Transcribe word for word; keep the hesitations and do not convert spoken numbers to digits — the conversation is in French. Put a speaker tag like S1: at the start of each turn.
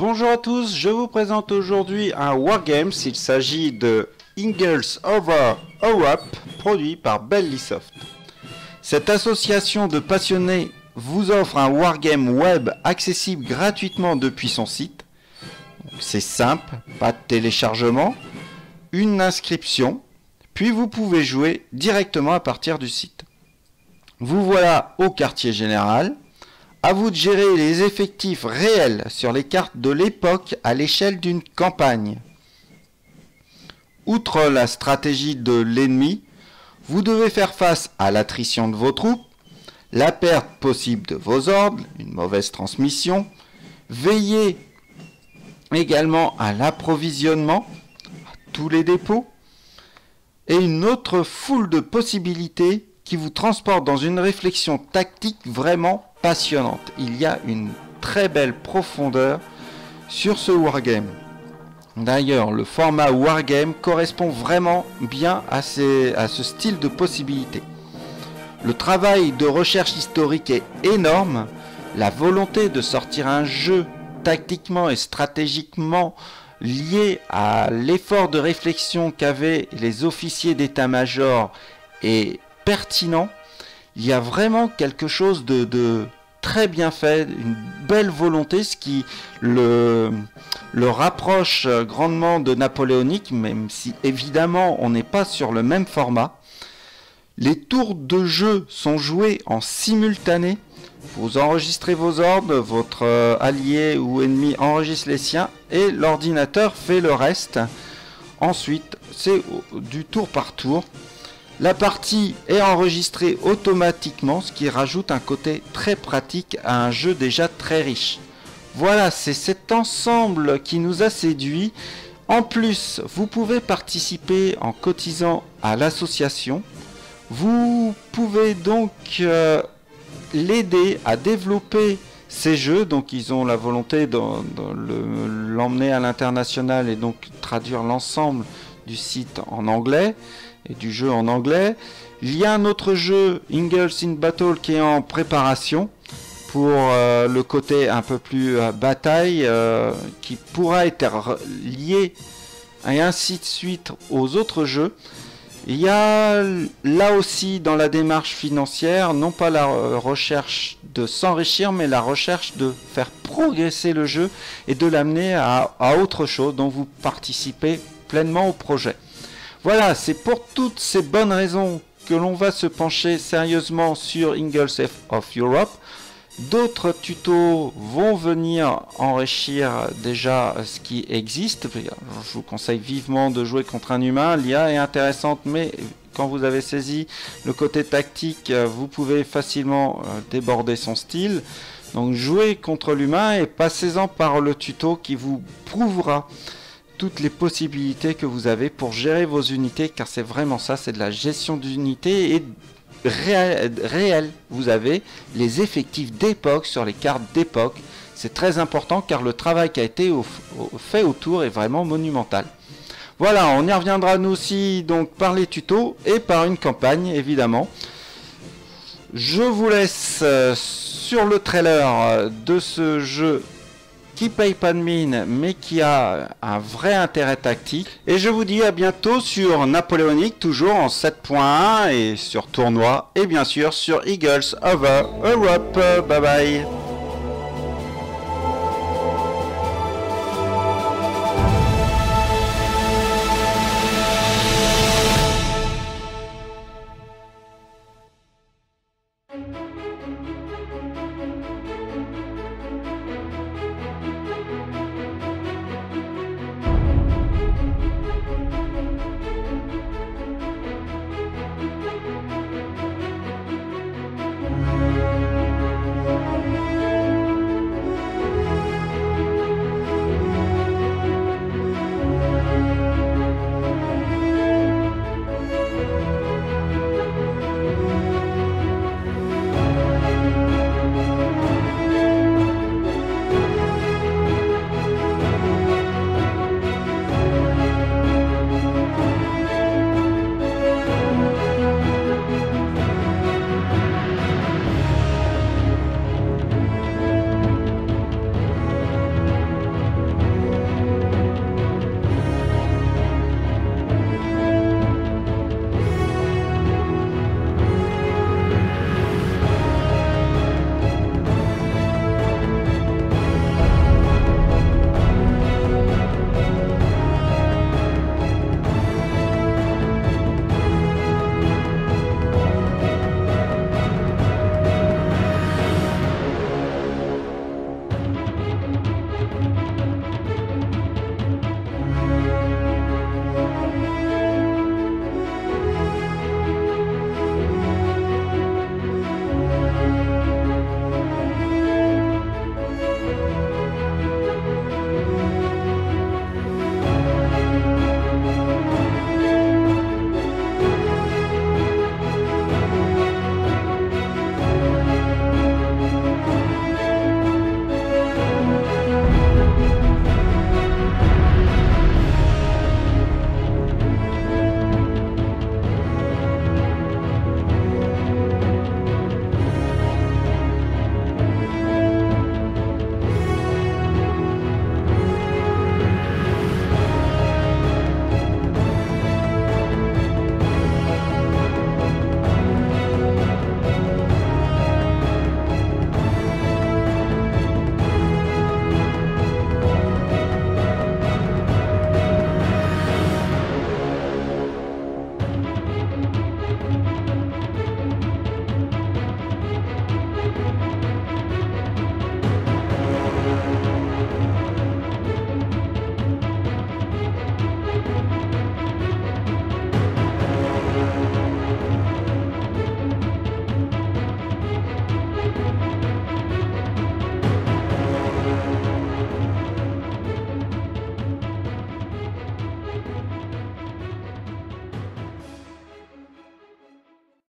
S1: Bonjour à tous, je vous présente aujourd'hui un Wargames. Il s'agit de Eagles Over Europe, produit par Bellisoft. Cette association de passionnés vous offre un Wargame web accessible gratuitement depuis son site. C'est simple, pas de téléchargement, une inscription, puis vous pouvez jouer directement à partir du site. Vous voilà au quartier général. À vous de gérer les effectifs réels sur les cartes de l'époque à l'échelle d'une campagne. Outre la stratégie de l'ennemi, vous devez faire face à l'attrition de vos troupes, la perte possible de vos ordres, une mauvaise transmission, veiller également à l'approvisionnement, à tous les dépôts, et une autre foule de possibilités qui vous transporte dans une réflexion tactique vraiment passionnante. Il y a une très belle profondeur sur ce Wargame. D'ailleurs, le format Wargame correspond vraiment bien à, ces, à ce style de possibilités. Le travail de recherche historique est énorme. La volonté de sortir un jeu tactiquement et stratégiquement lié à l'effort de réflexion qu'avaient les officiers d'état-major est pertinent. Il y a vraiment quelque chose de, de très bien fait, une belle volonté, ce qui le, le rapproche grandement de Napoléonique, même si évidemment on n'est pas sur le même format. Les tours de jeu sont joués en simultané. Vous enregistrez vos ordres, votre allié ou ennemi enregistre les siens et l'ordinateur fait le reste. Ensuite, c'est du tour par tour. La partie est enregistrée automatiquement, ce qui rajoute un côté très pratique à un jeu déjà très riche. Voilà, c'est cet ensemble qui nous a séduits. En plus, vous pouvez participer en cotisant à l'association. Vous pouvez donc euh, l'aider à développer ces jeux. Donc ils ont la volonté de, de l'emmener à l'international et donc traduire l'ensemble du site en anglais et du jeu en anglais. Il y a un autre jeu, Eagles in Battle, qui est en préparation pour euh, le côté un peu plus euh, bataille, euh, qui pourra être lié et ainsi de suite aux autres jeux. Il y a là aussi dans la démarche financière, non pas la recherche de s'enrichir, mais la recherche de faire progresser le jeu et de l'amener à, à autre chose dont vous participez pleinement au projet. Voilà, c'est pour toutes ces bonnes raisons que l'on va se pencher sérieusement sur Eagles of Europe. D'autres tutos vont venir enrichir déjà ce qui existe. Je vous conseille vivement de jouer contre un humain. L'I A est intéressante, mais quand vous avez saisi le côté tactique, vous pouvez facilement déborder son style. Donc jouez contre l'humain et passez-en par le tuto qui vous prouvera toutes les possibilités que vous avez pour gérer vos unités, car c'est vraiment ça, c'est de la gestion d'unités et réel, réel. Vous avez les effectifs d'époque sur les cartes d'époque. C'est très important car le travail qui a été au, au, fait autour est vraiment monumental. Voilà, on y reviendra nous aussi donc par les tutos et par une campagne évidemment. Je vous laisse euh, sur le trailer de ce jeu qui paye pas de mine mais qui a un vrai intérêt tactique, et je vous dis à bientôt sur Napoléonique, toujours en sept point un, et sur Tournoi, et bien sûr sur Eagles Over Europe. Bye bye.